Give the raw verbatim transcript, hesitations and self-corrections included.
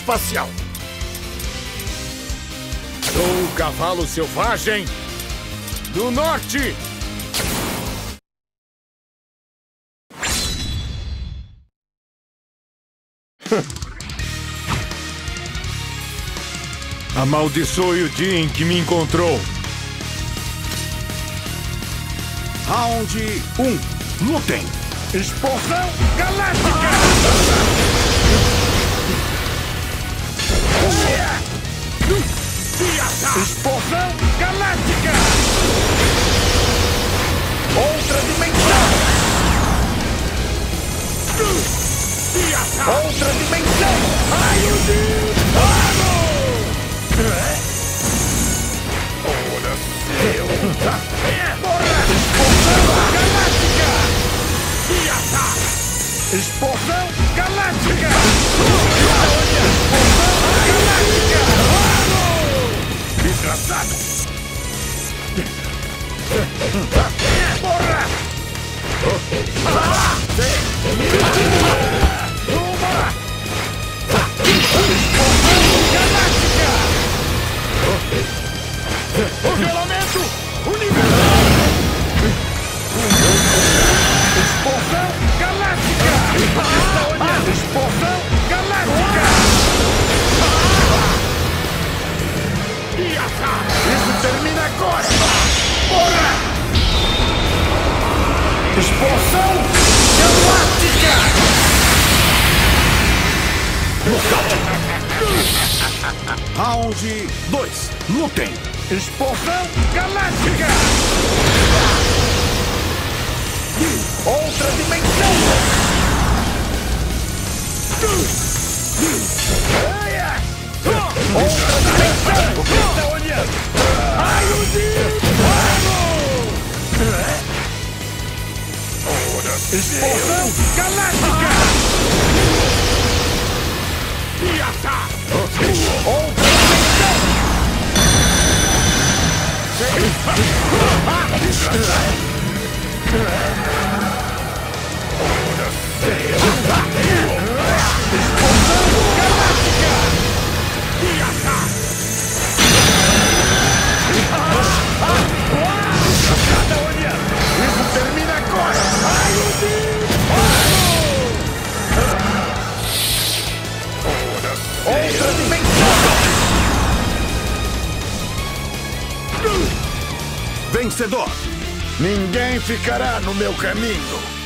espacial. Sou o cavalo selvagem do norte. Amaldiçoe o dia em que me encontrou. Round um. Lutem! Explosão galáctica! Explosão galáctica! Outra dimensão! Outra dimensão! Raio de fogo! Ora, seu! Explosão galáctica! Explosão galáctica! Explosão galáctica! Desgraçado! Porra! Galáctica! Congelamento universal! Explosão galáctica! Explosão galáctica! Isso termina agora! Porra! Explosão galáctica! Round dois. Lutem! Explosão galáctica! Outra dimensão! Outra dimensão! O que está olhando? Raio de fogo! Explosão galáctica! Outra dimensão! Explosão galáctica! Isso termina agora! Raio de fogo! Outra dimensão! Vencedor! Ninguém ficará no meu caminho!